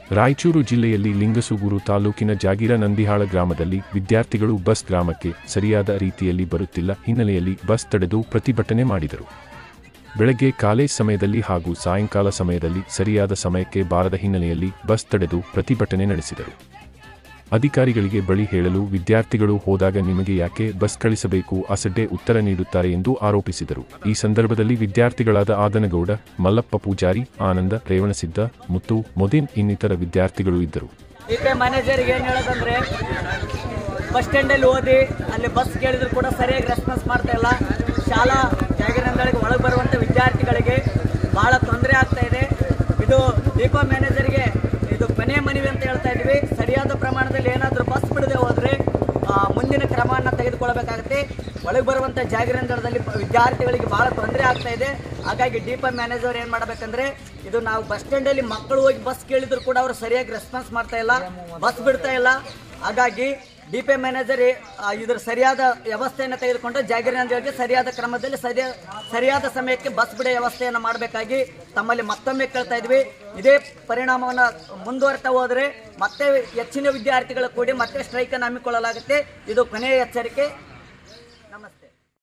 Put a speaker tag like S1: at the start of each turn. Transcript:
S1: ರಾಯಚೂರು ಜಿಲ್ಲೆಯಲ್ಲಿ ಲಿಂಗಸೂಗೂರು ತಾಲೂಕಿನ ಜಾಗೀರ ನಂದಿಹಾಳ ಗ್ರಾಮದಲ್ಲಿ ವಿದ್ಯಾರ್ಥಿಗಳು ಬಸ್ ಗ್ರಾಮಕ್ಕೆ ಸರಿಯಾದ ರೀತಿಯಲ್ಲಿ ಬರುತ್ತಿಲ್ಲ ಹಿನ್ನೆಲೆಯಲ್ಲಿ ಬಸ್ ತಡೆದು ಪ್ರತಿಭಟನೆ ಮಾಡಿದರು. ಬೆಳಗ್ಗೆ ಕಾಲೇಜ್ ಸಮಯದಲ್ಲಿ ಹಾಗೂ ಸಾಯಂಕಾಲ ಸಮಯದಲ್ಲಿ ಸರಿಯಾದ ಸಮಯಕ್ಕೆ ಬಾರದ ಹಿನ್ನೆಲೆಯಲ್ಲಿ ಬಸ್ ತಡೆದು ಪ್ರತಿಭಟನೆ ನಡೆಸಿದರು. ಅಧಿಕಾರಿಗಳಿಗೆ ಬಳಿ ಹೇಳಲು ವಿದ್ಯಾರ್ಥಿಗಳು ಹೋದಾಗ ನಿಮಗೆ ಯಾಕೆ ಬಸ್ ಕಳಿಸಬೇಕು ಅಸಡ್ಡೆ ಉತ್ತರ ನೀಡುತ್ತಾರೆ ಎಂದು ಆರೋಪಿಸಿದರು. ಈ ಸಂದರ್ಭದಲ್ಲಿ ವಿದ್ಯಾರ್ಥಿಗಳಾದ ಆದನಗೌಡ, ಮಲ್ಲಪ್ಪ ಪೂಜಾರಿ, ಆನಂದ, ರೇವಣಸಿದ್ದ, ಮುತ್ತು, ಮೊದಿನ್ ಇನ್ನಿತರ ವಿದ್ಯಾರ್ಥಿಗಳು ಇದ್ದರು.
S2: ಮ್ಯಾನೇಜರ್ಗೆ ಏನು ಹೇಳೋದಂದ್ರೆ ಬಸ್ ಸ್ಟ್ಯಾಂಡಲ್ಲಿ ಓದಿ ಅಲ್ಲಿ ಬಸ್ ಕೇಳಿದ್ರು ಕೂಡ ಸರಿಯಾಗಿ ರೆಸ್ಪಾನ್ಸ್ ಮಾಡ್ತಾ ಇಲ್ಲ. ಶಾಲಾ ಜಾಗರಣಗಳಿಗೆ ಒಳಗೆ ಬರುವಂಥ ವಿದ್ಯಾರ್ಥಿಗಳಿಗೆ ಭಾಳ ತೊಂದರೆ ಆಗ್ತಾ ಇದೆ. ಇದು ಡಿಪೋ ಮ್ಯಾನೇಜರ್ಗೆ ಇದು ಕೊನೆಯ ಮನವಿ ಅಂತ ಹೇಳ್ತಾ ಇದ್ವಿ. ಸರಿಯಾದ ಪ್ರಮಾಣದಲ್ಲಿ ಏನಾದರೂ ಬಸ್ ಬಿಡದೆ ಹೋದರೆ ಮುಂದಿನ ಕ್ರಮವನ್ನು ತೆಗೆದುಕೊಳ್ಳಬೇಕಾಗುತ್ತೆ. ಒಳಗೆ ಬರುವಂಥ ಜಾಗರಣದಲ್ಲಿ ವಿದ್ಯಾರ್ಥಿಗಳಿಗೆ ಭಾಳ ತೊಂದರೆ ಆಗ್ತಾ ಇದೆ. ಹಾಗಾಗಿ ಡಿಪೋ ಮ್ಯಾನೇಜರ್ ಏನು ಮಾಡಬೇಕಂದ್ರೆ ಇದು ನಾವು ಬಸ್ ಸ್ಟ್ಯಾಂಡಲ್ಲಿ ಮಕ್ಕಳು ಹೋಗಿ ಬಸ್ ಕೇಳಿದ್ರು ಕೂಡ ಅವರು ಸರಿಯಾಗಿ ರೆಸ್ಪಾನ್ಸ್ ಮಾಡ್ತಾ ಇಲ್ಲ, ಬಸ್ ಬಿಡ್ತಾ ಇಲ್ಲ. ಹಾಗಾಗಿ ಡಿಪೋ ಮ್ಯಾನೇಜರ್ ಇದರ ಸರಿಯಾದ ವ್ಯವಸ್ಥೆಯನ್ನು ತೆಗೆದುಕೊಂಡು ಜಾಗರಣಗಳಿಗೆ ಸರಿಯಾದ ಕ್ರಮದಲ್ಲಿ ಸರಿಯಾದ ಸಮಯಕ್ಕೆ ಬಸ್ ಬಿಡೋ ವ್ಯವಸ್ಥೆಯನ್ನು ಮಾಡಬೇಕಾಗಿ ತಮ್ಮಲ್ಲಿ ಮತ್ತೊಮ್ಮೆ ಕೇಳ್ತಾ ಇದ್ವಿ. ಇದೇ ಪರಿಣಾಮವನ್ನು ಮುಂದುವರ್ತಾ ಹೋದರೆ ಮತ್ತೆ ಹೆಚ್ಚಿನ ವಿದ್ಯಾರ್ಥಿಗಳು ಕೂಡಿ ಮತ್ತೆ ಸ್ಟ್ರೈಕನ್ನು ಹಮ್ಮಿಕೊಳ್ಳಲಾಗುತ್ತೆ. ಇದು ಕೊನೆಯ ಎಚ್ಚರಿಕೆ.